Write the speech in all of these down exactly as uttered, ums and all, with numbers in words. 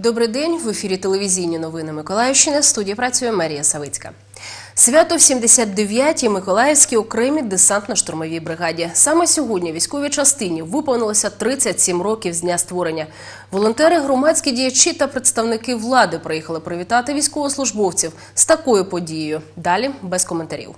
добрий день. В ефірі телевізійні новини Миколаївщини. В студії працює Марія Савицька. Свято в сімдесят дев'ятій Миколаївській окремій десантно-штурмовій бригаді. Саме сьогодні військовій частині виповнилося тридцять сім років з дня створення. Волонтери, громадські діячі та представники влади приїхали привітати військовослужбовців з такою подією. Далі без коментарів.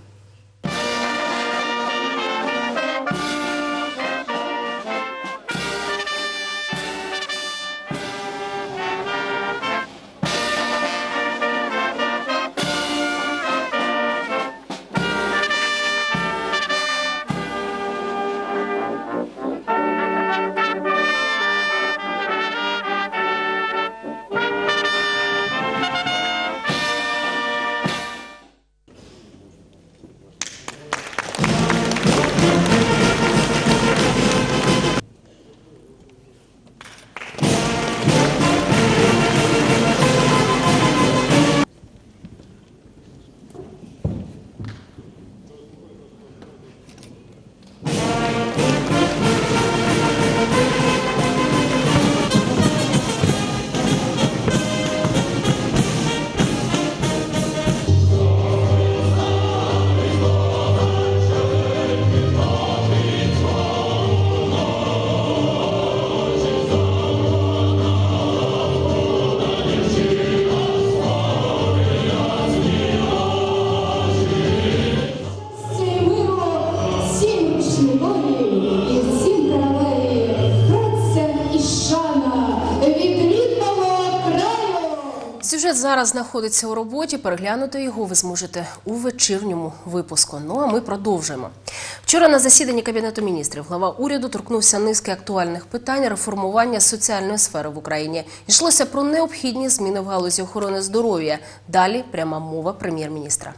Сюжет зараз знаходиться у роботі, переглянути його ви зможете у вечірньому випуску. Ну а ми продовжуємо. Вчора на засіданні Кабінету міністрів глава уряду торкнувся низки актуальних питань реформування соціальної сфери в Україні. Йшлося про необхідні зміни в галузі охорони здоров'я. Далі пряма мова прем'єр-міністра.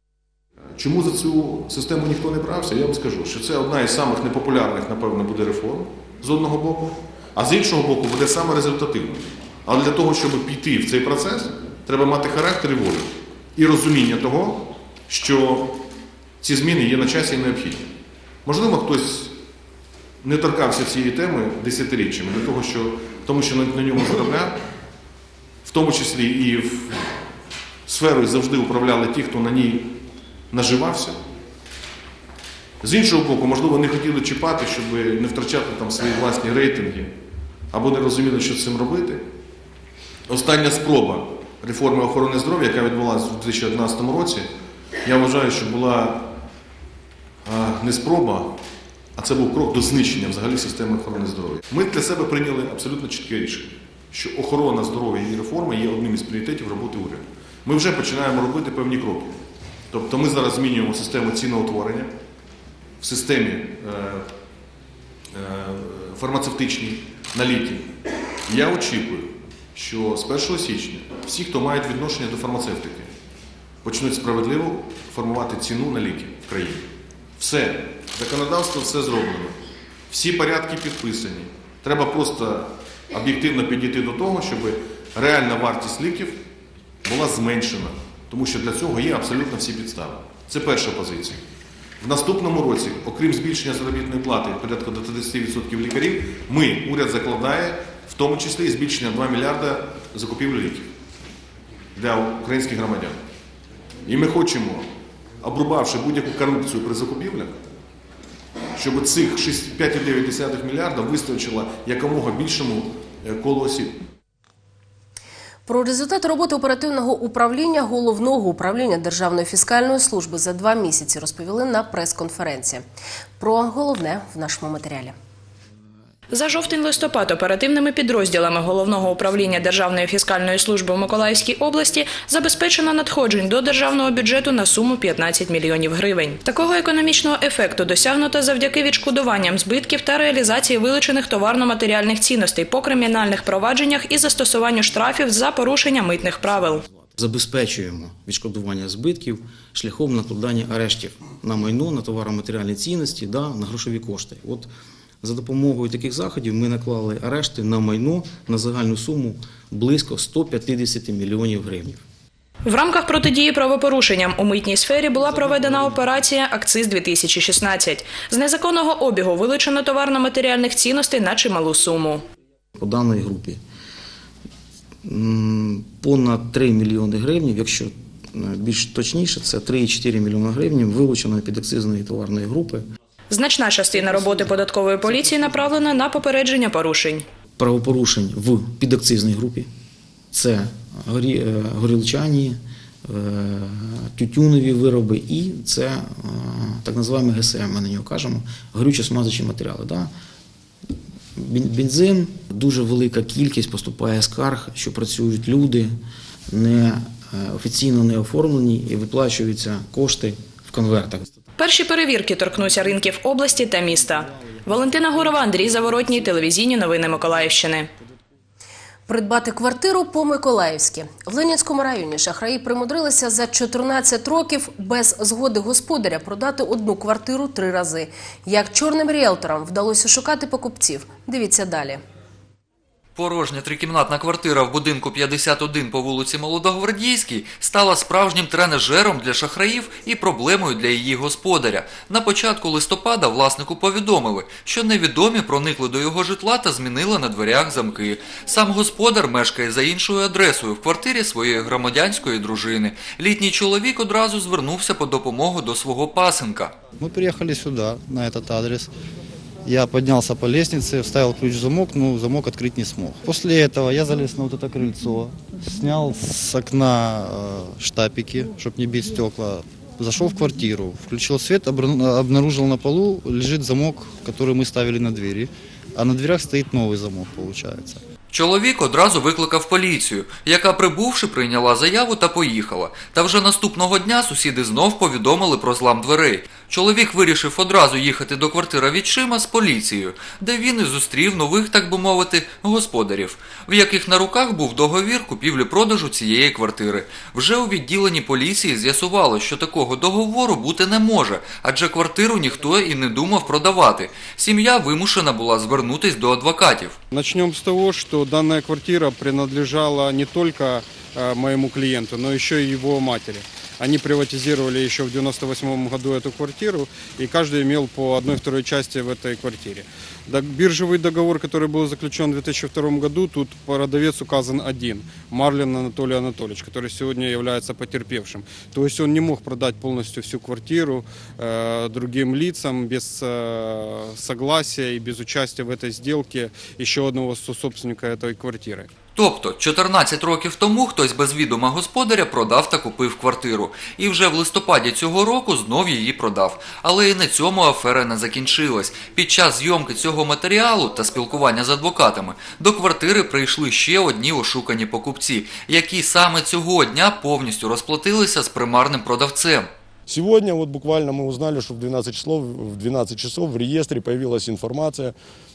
Чому за цю систему ніхто не брався? Я вам скажу, що це одна із самих непопулярних, напевно, буде реформ з одного боку, а з іншого боку буде саме результативною. Але для того, щоб піти в цей процес, треба мати характер і волю. І розуміння того, що ці зміни є на часі і необхідні. Можливо, хтось не торкався цієї теми десятиріччями, для того, що, тому що на ньому заробляв, в тому числі і в сферою завжди управляли ті, хто на ній наживався. З іншого боку, можливо, не хотіли чіпати, щоб не втрачати там свої власні рейтинги, або не розуміли, що з цим робити. Остання спроба реформи охорони здоров'я, яка відбулася у дві тисячі одинадцятому році, я вважаю, що була а, не спроба, а це був крок до знищення взагалі системи охорони здоров'я. Ми для себе прийняли абсолютно чітке рішення, що охорона здоров'я і реформа є одним із пріоритетів роботи уряду. Ми вже починаємо робити певні кроки. Тобто ми зараз змінюємо систему ціноутворення в системі е, е, фармацевтичній на ліки. Я очікую, що з першого січня всі, хто мають відношення до фармацевтики, почнуть справедливо формувати ціну на ліки в країні. Все. Законодавство все зроблено. Всі порядки підписані. Треба просто об'єктивно підійти до того, щоб реальна вартість ліків була зменшена. Тому що для цього є абсолютно всі підстави. Це перша позиція. В наступному році, окрім збільшення заробітної плати порядку до тридцять відсотків лікарів, ми, уряд закладає, в тому числі і збільшення два мільярда закупівлі ліків для українських громадян. І ми хочемо, обрубавши будь-яку корупцію при закупівлях, щоб цих п'ять цілих дев'ять десятих мільярда вистачило якомога більшому колу осіб. Про результати роботи оперативного управління Головного управління Державної фіскальної служби за два місяці розповіли на прес-конференції. Про головне в нашому матеріалі. За жовтень-листопад оперативними підрозділами Головного управління Державної фіскальної служби у Миколаївській області забезпечено надходжень до державного бюджету на суму п'ятнадцять мільйонів гривень. Такого економічного ефекту досягнуто завдяки відшкодуванням збитків та реалізації вилучених товарно-матеріальних цінностей по кримінальних провадженнях і застосуванню штрафів за порушення митних правил. Забезпечуємо відшкодування збитків шляхом накладання арештів на майно, на товаро-матеріальні цінності, да, на грошові кошти. От за допомогою таких заходів ми наклали арешти на майно на загальну суму близько ста п'ятдесяти мільйонів гривень. В рамках протидії правопорушенням у митній сфері була проведена операція «Акциз-дві тисячі шістнадцять». З незаконного обігу вилучено товарно-матеріальних цінностей на чималу суму. По даній групі м, понад три мільйони гривень, якщо е, більш точніше, це три цілих чотири мільйони гривень вилучено підакцизної товарної групи. Значна частина роботи податкової поліції направлена на попередження порушень. Правопорушень в підакцизній групі – це горі, е, горілчані, е, тютюнові вироби і це е, так називаємо ге ес ем, ми на нього кажемо, горючо-смазочні матеріали. Да? Бен- Бензин, дуже велика кількість поступає скарг, що працюють люди, не, е, офіційно не оформлені і виплачуються кошти в конвертах. Перші перевірки торкнуться ринків області та міста. Валентина Гурова, Андрій Заворотній, телевізійні новини Миколаївщини. Придбати квартиру по-миколаївськи. В Ленінському районі шахраї примудрилися за чотирнадцять років без згоди господаря продати одну квартиру три рази. Як чорним ріелторам вдалося шукати покупців? Дивіться далі. Порожня трикімнатна квартира в будинку п'ятдесят один по вулиці Молодогвардійській стала справжнім тренажером для шахраїв і проблемою для її господаря. На початку листопада власнику повідомили, що невідомі проникли до його житла та змінили на дверях замки. Сам господар мешкає за іншою адресою в квартирі своєї громадянської дружини. Літній чоловік одразу звернувся по допомогу до свого пасенка. Мы приехали сюда, на этот адрес. Я поднялся по лестнице, вставил ключ в замок, но замок открыть не смог. После этого я залез на вот это крыльцо, снял с окна э, штапики, чтобы не бить стекла, зашел в квартиру, включил свет, обра- обнаружил на полу лежит замок, который мы ставили на двери, а на дверях стоит новый замок, получается. Чоловік одразу викликав поліцію, яка, прибувши, прийняла заяву та поїхала. Та вже наступного дня сусіди знов повідомили про злам дверей. Чоловік вирішив одразу їхати до квартири відчима з поліцією, де він і зустрів нових, так би мовити, господарів, в яких на руках був договір купівлі-продажу цієї квартири. Вже у відділенні поліції з'ясувало, що такого договору бути не може, адже квартиру ніхто і не думав продавати. Сім'я вимушена була звернутись до адвокатів. Начнем с того, что данная квартира принадлежала не только э, моему клиенту, но еще и его матери. Они приватизировали еще в девяносто восьмом году эту квартиру, и каждый имел по одной-второй части в этой квартире. Дог- Биржевый договор, который был заключен в две тысячи втором году, тут продавец указан один, Марлин Анатолий Анатольевич, который сегодня является потерпевшим. То есть он не мог продать полностью всю квартиру э, другим лицам без э, согласия и без участия в этой сделке еще одного собственника этой квартиры. Тобто, чотирнадцять років тому хтось без відома господаря продав та купив квартиру. І вже в листопаді цього року знов її продав. Але і на цьому афера не закінчилась. Під час зйомки цього матеріалу та спілкування з адвокатами до квартири прийшли ще одні ошукані покупці, які саме цього дня повністю розплатилися з примарним продавцем. Сегодня вот буквально мы узнали, что в двенадцать часов, в двенадцать часов в реестре появилась информация,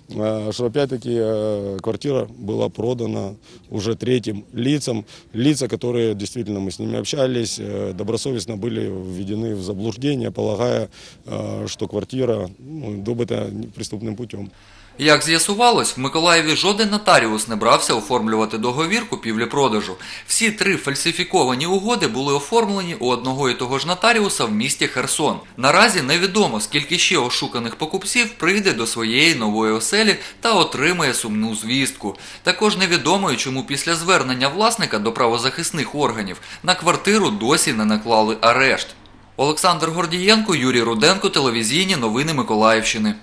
э, что опять-таки э, квартира была продана уже третьим лицам. Лица, которые действительно мы с ними общались, э, добросовестно были введены в заблуждение, полагая, э, что квартира ну, добыта преступным путем. Як з'ясувалось, в Миколаєві жоден нотаріус не брався оформлювати договір купівлі-продажу. Всі три фальсифіковані угоди були оформлені у одного і того ж нотаріуса в місті Херсон. Наразі невідомо, скільки ще ошуканих покупців прийде до своєї нової оселі та отримає сумну звістку. Також невідомо, чому після звернення власника до правозахисних органів на квартиру досі не наклали арешт. Олександр Гордієнко, Юрій Руденко, телевізійні новини Миколаївщини.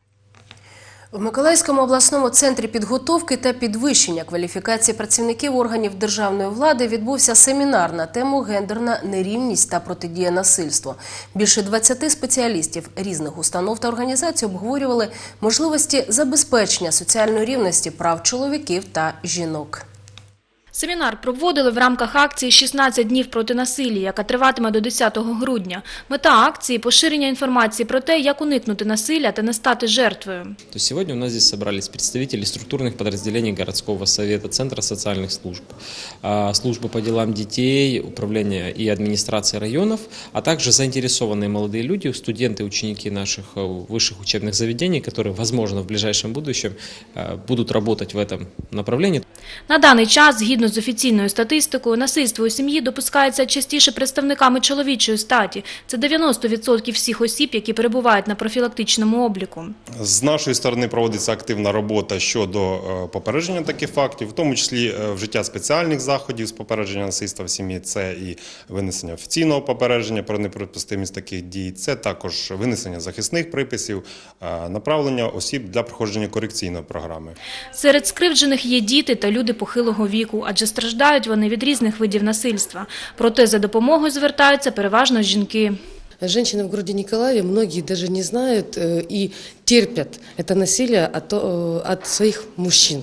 В Миколаївському обласному центрі підготовки та підвищення кваліфікації працівників органів державної влади відбувся семінар на тему «Гендерна нерівність та протидія насильству». Більше двадцяти спеціалістів різних установ та організацій обговорювали можливості забезпечення соціальної рівності прав чоловіків та жінок. Семінар проводили в рамках акції «шістнадцять днів проти насилля», яка триватиме до десятого грудня. Мета акції – поширення інформації про те, як уникнути насилля та не стати жертвою. То сегодня у нас здесь собрались представители структурных подразделений городского совета, Центра социальных служб, службы по делам детей, управления и администрации районов, а также заинтересованные молодые люди, студенты, ученики наших высших учебных заведений, которые, возможно, в ближайшем будущем будут работать в этом направлении. На даний час, згідно з офіційною статистикою, насильство у сім'ї допускається частіше представниками чоловічої статі. Це дев'яносто відсотків всіх осіб, які перебувають на профілактичному обліку. З нашої сторони проводиться активна робота щодо попередження таких фактів, в тому числі вжиття спеціальних заходів з попередження насильства в сім'ї. Це і винесення офіційного попередження про неприпустимість таких дій, це також винесення захисних приписів, направлення осіб для проходження корекційної програми. Серед скривджених є діти та люди похилого віку, адже страждають вони від різних видів насильства. Проте за допомогою звертаються переважно жінки. Женщины в городе Николаеве, многие даже не знают и терпят это насилие от, от своих мужчин,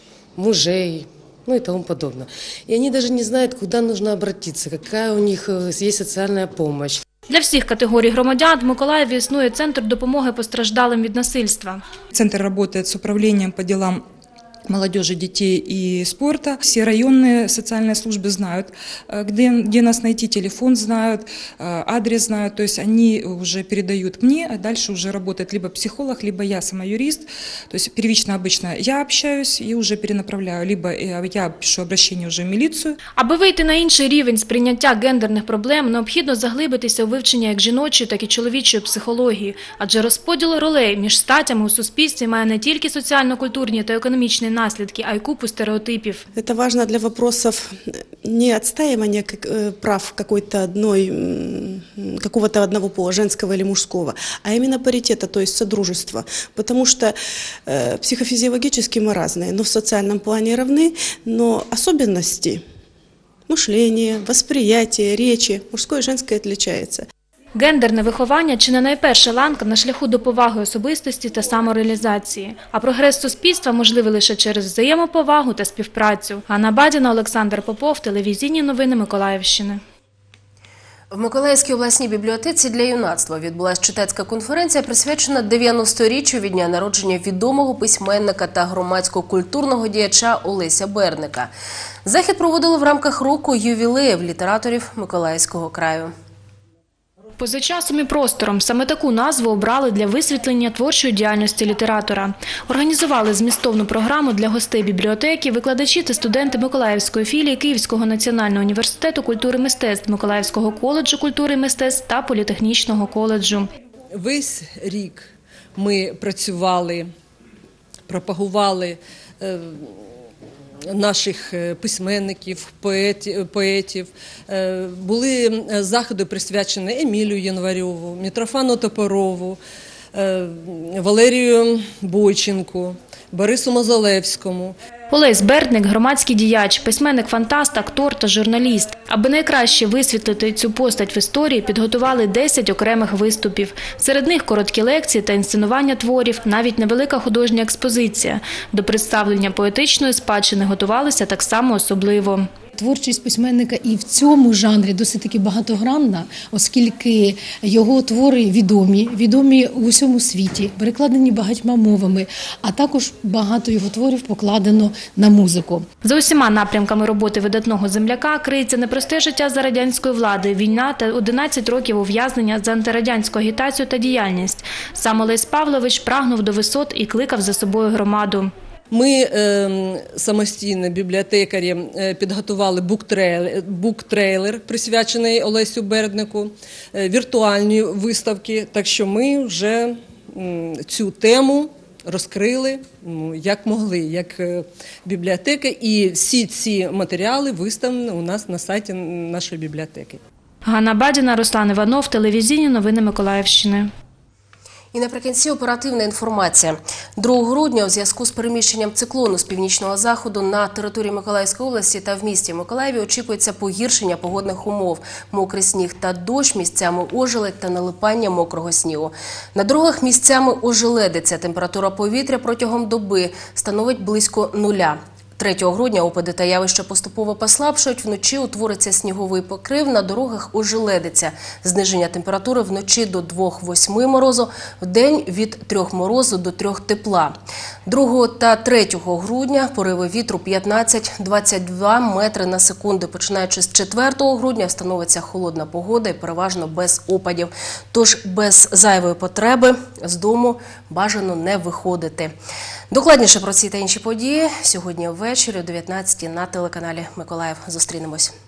мужей, ну и тому подобное. И они даже не знают, куда нужно обратиться, какая у них есть социальная помощь. Для всіх категорій громадян в Миколаєві існує центр допомоги постраждалим від насильства. Центр работает с управлением по делам молодежи, детей и спорта. Все районные социальные службы знают, где, где нас найти, телефон знают, адрес знают. То есть они уже передают мне, а дальше уже работает либо психолог, либо я сама юрист. То есть первично обычно я общаюсь и уже перенаправляю, либо я пишу обращение уже в милицию. Аби вийти на інший рівень сприйняття гендерних проблем, необхідно заглибитися у вивчення як жіночої, так і чоловічої психології. Адже розподіл ролей між статями у суспільстві має не тільки соціально-культурні та економічні наслідки, а й купу стереотипів. Это важно для вопросов не отстаивания прав какой-то одной, какого-то одного пола, женского или мужского, а именно паритета, то есть содружества. Потому что э, психофизиологически мы разные, но в социальном плане равны, но особенности мышления, восприятия, речи мужское и женское отличается. Гендерне виховання – чи не найперша ланка на шляху до поваги особистості та самореалізації. А прогрес суспільства можливий лише через взаємоповагу та співпрацю. Ганна Бадіна, Олександр Попов, телевізійні новини Миколаївщини. В Миколаївській обласній бібліотеці для юнацтва відбулася читацька конференція, присвячена дев'яносторіччю від дня народження відомого письменника та громадсько-культурного діяча Олеся Берника. Захід проводили в рамках року ювілеїв літераторів Миколаївського краю. Поза часом і простором саме таку назву обрали для висвітлення творчої діяльності літератора. Організували змістовну програму для гостей бібліотеки, викладачі та студенти Миколаївської філії Київського національного університету культури і мистецтв, Миколаївського коледжу культури і мистецтв та політехнічного коледжу. Весь рік ми працювали, пропагували наших письменників, поетів. Були заходи присвячені Емілію Январьову, Митрофану Топорову, Валерію Бойченку, Борису Мозолевському. Олесь Берник – громадський діяч, письменник-фантаст, актор та журналіст. Аби найкраще висвітлити цю постать в історії, підготували десять окремих виступів. Серед них короткі лекції та інсценування творів, навіть невелика художня експозиція. До представлення поетичної спадщини готувалися так само особливо. Творчість письменника і в цьому жанрі досить таки багатогранна, оскільки його твори відомі, відомі у всьому світі, перекладені багатьма мовами, а також багато його творів покладено на музику. За усіма напрямками роботи видатного земляка криється непросте життя за радянської влади, війна та одинадцять років ув'язнення за антирадянську агітацію та діяльність. Сам Олесь Павлович прагнув до висот і кликав за собою громаду. Ми е, самостійно, бібліотекарі, е, підготували буктрейлер, буктрейлер, присвячений Олесю Берднику, е, віртуальні виставки, так що ми вже м, цю тему розкрили, ну, як могли, як е, бібліотека, і всі ці матеріали виставлені у нас на сайті нашої бібліотеки. Ганна Бадіна, Руслан Іванов, телевізійні новини Миколаївщини. І наприкінці оперативна інформація. другого грудня у зв'язку з переміщенням циклону з північного заходу на території Миколаївської області та в місті Миколаєві очікується погіршення погодних умов. Мокрий сніг та дощ, місцями ожеледь та налипання мокрого снігу. На дорогах місцями ожеледиться. Температура повітря протягом доби становить близько нуля. третього грудня опади та явища поступово послабшують, вночі утвориться сніговий покрив, на дорогах ожеледиться. Зниження температури вночі до двох-восьми морозу, вдень від трьох морозу до трьох тепла. другого та третього грудня пориви вітру п'ятнадцять-двадцять два метри на секунду. Починаючи з четвертого грудня встановиться холодна погода і переважно без опадів. Тож без зайвої потреби з дому бажано не виходити. Докладніше про ці та інші події сьогодні ввечері о дев'ятнадцятій на телеканалі Миколаїв. Зустрінемось.